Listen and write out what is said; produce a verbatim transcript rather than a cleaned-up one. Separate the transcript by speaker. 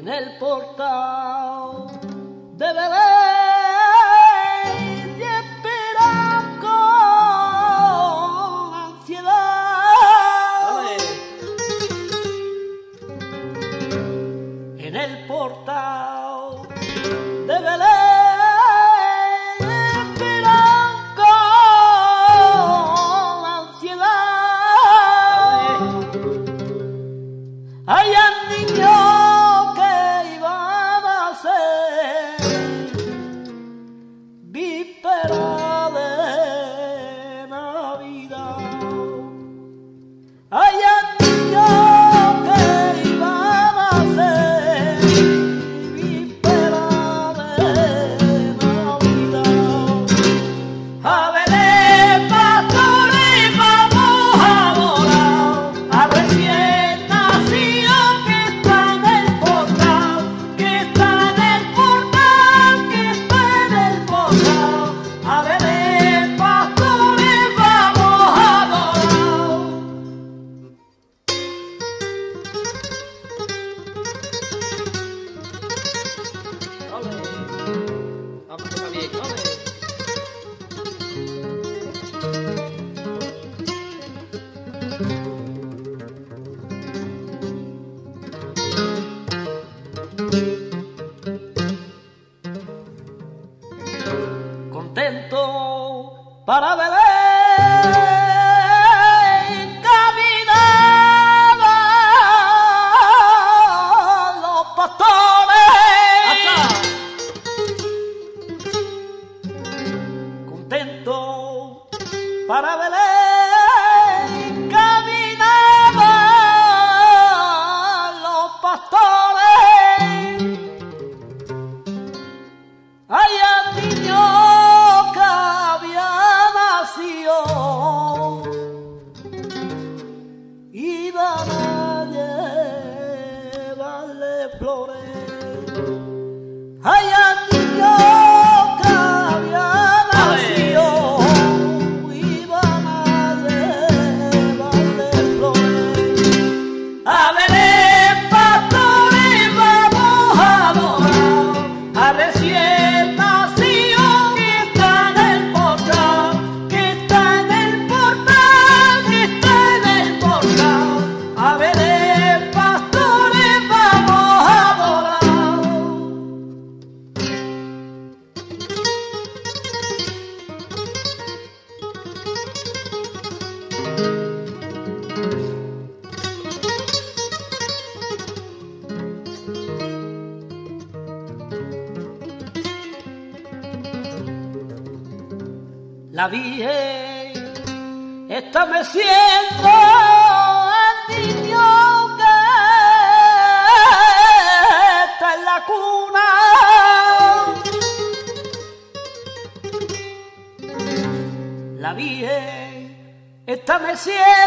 Speaker 1: en el portal de Belén y esperan con ansiedad. En el portal de Belén esperan con ansiedad. Hay niños que iban a ser víspera de Navidad. Hay niños que iban a ser víspera de Navidad. A Belén, pastores, vamos a adorar a recién nacido que está en el portal, que está en el portal, que está en el portal. A Belén, pastores, vamos a adorar. Ole, vamos a tocar bien, ole. Contento para Belén caminaban los pastores. Contento para Belén caminaban los pastores. Hay un niño que había nacido, iban a llevarle flores. Hay un niño que había nacido, iban a llevarle flores. A Belén, pastores, vamos a adorar a recién nacido que está en el portal, que está en el portal, que está en el portal. A Belén, pastores, vamos a adorar. La Virgen está meciendo al niño que está en la cuna. La Virgen está meciendo